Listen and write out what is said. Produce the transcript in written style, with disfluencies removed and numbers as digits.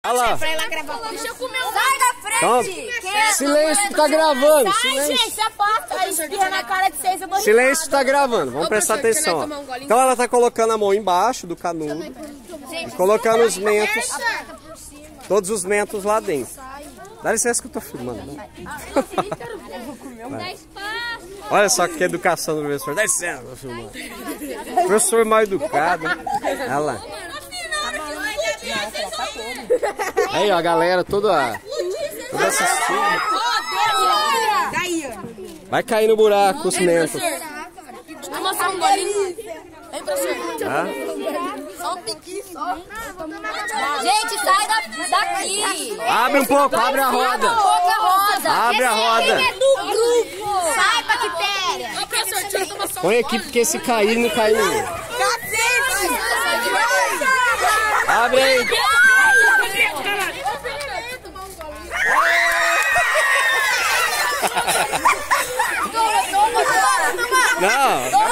Olha lá. Deixa eu comer um. Sai da frente! Silêncio que tá gravando. Silêncio. Gente, você passa. Aí espirra na cara de vocês, eu vou Silêncio tá gravando. Vamos prestar atenção. Ó. Então ela tá colocando a mão embaixo do canudo e colocando os mentos, todos os mentos lá dentro. Dá licença que eu tô filmando. Olha só que educação do professor. Dá licença, eu tô filmando. Professor mal educado. Olha lá. Aí, ó, a galera toda assistindo. Vai cair no buraco os mentos. Vou mostrar um golinho. Vem, professor. Só um piquinho só. Gente, sai daqui. Abre um pouco, abre a roda. Abre a roda. É do grupo. Sai, bactéria. Põe aqui porque se cair, não cai nenhum. Abre aí. Não.